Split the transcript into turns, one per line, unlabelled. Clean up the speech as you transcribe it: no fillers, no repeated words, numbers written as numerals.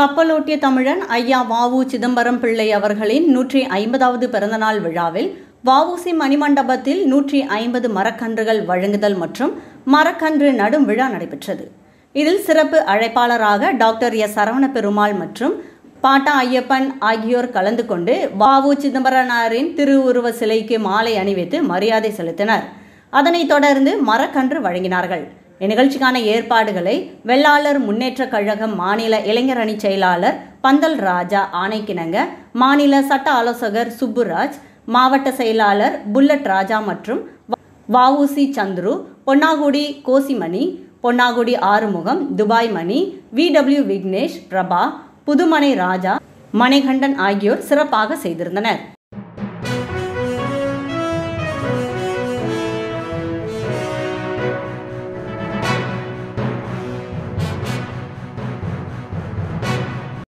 கப்பலோட்டிய தமிழன் ஐயா வ.உ. சிதம்பரம் பிள்ளை அவர்களின் 150வது பிறந்தநாள் விழாவில் வ.உ.சி மணிமண்டபத்தில் 150 மரக்கன்றுகள் வழங்குதல் மற்றும் மரக்கன்று நடும் விழா நடைபெற்றது. இதில் சிறப்பு அழைப்பாளராக டாக்டர் S.சரவணப மற்றும் பாட்டா ஐயப்பன் ஆகியோர் கலந்து கொண்டு வ.உ. சிதம்பரனாரின் திருவுருவ சிலைக்கு மாலை அணிவித்து மரியாதை செலுத்தினர். அதனைத் தொடர்ந்து மரக்கன்று வழங்கினார்கள். இந்நிகழ்ச்சிக்கான ஏற்பாடுகளை வெள்ளாளர் முன்னேற்ற கழகம் மாநில இளைஞர் அணி செயலாளர் பந்தல் ராஜா ஆணைக்கிணங்க மாநில சட்ட ஆலோசகர் சுப்புராஜ், மாவட்ட செயலாளர் புல்லட் ராஜா மற்றும் வ.உ.சி சந்துரு, பொன்னாகுடி கோசிமணி, பொன்னாகுடி ஆறுமுகம், துபாய் மணி, V.W. விக்னேஷ், பிரபா, புதுமனை ராஜா, மணிகண்டன் ஆகியோர் சிறப்பாக செய்திருந்தனர்.